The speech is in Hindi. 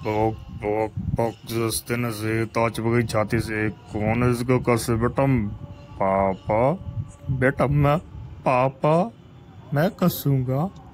पोक पोक पोक जस्ते न से ताच बगई छाती से कौन है इसको कसे बेटम पापा बेटा मैं पापा मैं कसूंगा।